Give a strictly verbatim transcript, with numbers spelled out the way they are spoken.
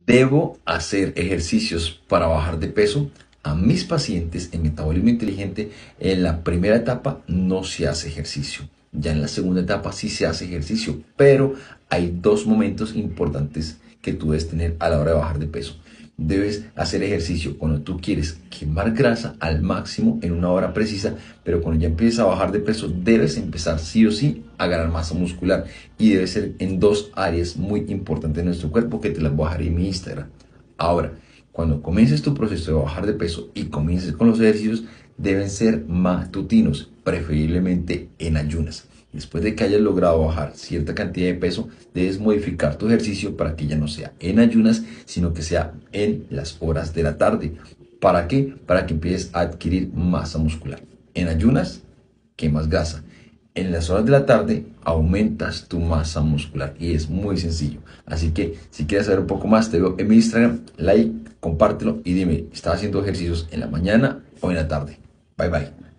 Debo hacer ejercicios para bajar de peso. A mis pacientes en metabolismo inteligente, en la primera etapa no se hace ejercicio. Ya en la segunda etapa sí se hace ejercicio, pero hay dos momentos importantes que tú debes tener a la hora de bajar de peso. Debes hacer ejercicio cuando tú quieres quemar grasa al máximo en una hora precisa, pero cuando ya empieces a bajar de peso debes empezar sí o sí a ganar masa muscular, y debe ser en dos áreas muy importantes de nuestro cuerpo que te las voy a dejar en mi Instagram. Ahora, cuando comiences tu proceso de bajar de peso y comiences con los ejercicios, deben ser matutinos, preferiblemente en ayunas. Después de que hayas logrado bajar cierta cantidad de peso, debes modificar tu ejercicio para que ya no sea en ayunas, sino que sea en las horas de la tarde. ¿Para qué? Para que empieces a adquirir masa muscular. En ayunas, quemas grasa. En las horas de la tarde aumentas tu masa muscular y es muy sencillo. Así que si quieres saber un poco más, te veo en mi Instagram, like, compártelo y dime, ¿estás haciendo ejercicios en la mañana o en la tarde? Bye bye.